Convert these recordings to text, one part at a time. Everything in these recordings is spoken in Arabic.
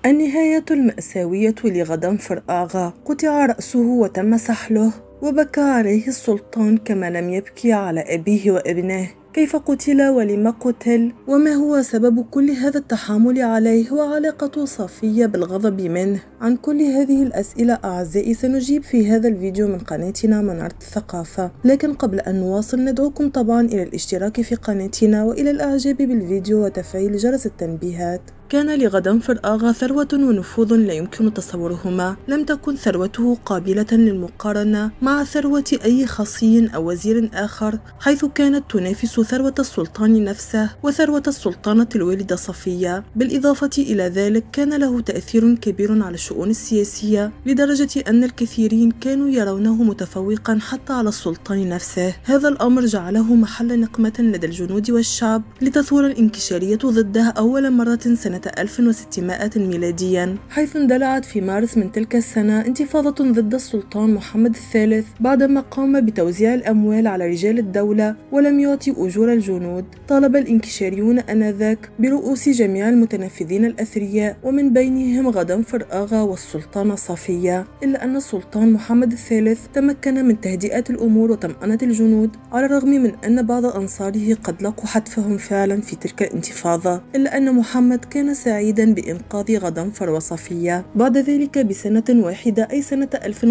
النهاية المأساوية لغضنفر آغا، قطع رأسه وتم سحله، وبكى عليه السلطان كما لم يبكي على أبيه وابنه. كيف قتل ولم قتل؟ وما هو سبب كل هذا التحامل عليه وعلاقة صفية بالغضب منه؟ عن كل هذه الأسئلة أعزائي سنجيب في هذا الفيديو من قناتنا منارة الثقافة. لكن قبل أن نواصل ندعوكم طبعا إلى الاشتراك في قناتنا وإلى الإعجاب بالفيديو وتفعيل جرس التنبيهات. كان لغضنفر آغا ثروة ونفوذ لا يمكن تصورهما. لم تكن ثروته قابلة للمقارنة مع ثروة أي خصي أو وزير آخر، حيث كانت تنافس ثروة السلطان نفسه وثروة السلطانة الوالدة صفية. بالإضافة إلى ذلك كان له تأثير كبير على الشؤون السياسية، لدرجة أن الكثيرين كانوا يرونه متفوقا حتى على السلطان نفسه. هذا الأمر جعله محل نقمة لدى الجنود والشعب، لتثور الانكشارية ضده أول مرة سنة 1600 ميلاديا، حيث اندلعت في مارس من تلك السنة انتفاضة ضد السلطان محمد الثالث بعدما قام بتوزيع الأموال على رجال الدولة ولم يعطي أجور الجنود. طالب الانكشاريون آنذاك برؤوس جميع المتنفذين الأثرياء، ومن بينهم غضنفر آغا والسلطانة صفية، إلا أن السلطان محمد الثالث تمكن من تهدئة الأمور وطمأنة الجنود، على الرغم من أن بعض أنصاره قد لقوا حتفهم فعلا في تلك الانتفاضة، إلا أن محمد كان سعيدا بإنقاذ غضنفر وصفية. بعد ذلك بسنة واحدة أي سنة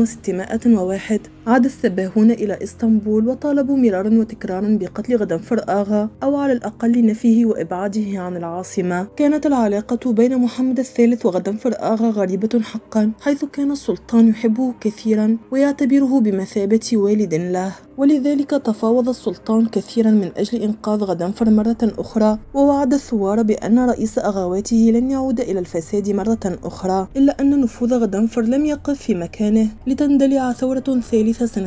1601 عاد السباهون إلى إسطنبول وطالبوا مرارا وتكرارا بقتل غضنفر آغا، أو على الأقل نفيه وإبعاده عن العاصمة. كانت العلاقة بين محمد الثالث وغضنفر آغا غريبة حقا، حيث كان السلطان يحبه كثيرا ويعتبره بمثابة والد له، ولذلك تفاوض السلطان كثيرا من أجل إنقاذ غضنفر مرة أخرى، ووعد الثوار بأن رئيس أغواته لن يعود إلى الفساد مرة أخرى. إلا أن نفوذ غضنفر لم يقف في مكانه، لتندلع ثورة ثالثة سنة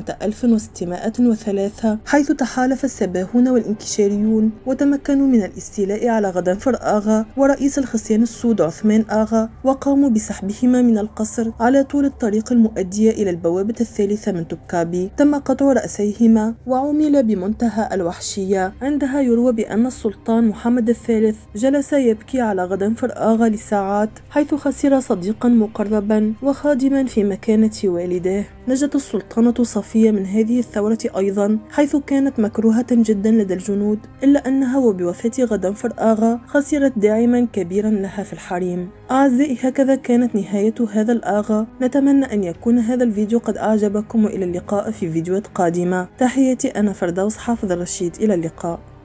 1603، حيث تحالف السباهون والانكشاريون وتمكنوا من الاستيلاء على غضنفر آغا ورئيس الخصيان السود عثمان آغا، وقاموا بسحبهما من القصر على طول الطريق المؤدية إلى البوابة الثالثة من توبكابي. تم قطع رأسيهما وعُمل بمنتهى الوحشية. عندها يروى بأن السلطان محمد الثالث جلس يبكي على غضنفر آغا لساعات، حيث خسر صديقا مقربا وخادما في مكانة والده. نجت السلطانة صفية من هذه الثورة أيضا، حيث كانت مكروهة جدا لدى الجنود، إلا أنها وبوفاة غضنفر آغا خسرت داعما كبيرا لها في الحريم. أعزائي، هكذا كانت نهاية هذا الآغا. نتمنى أن يكون هذا الفيديو قد أعجبكم، وإلى اللقاء في فيديوهات قادمة. تحياتي، أنا فردوس حافظ الرشيد، إلى اللقاء.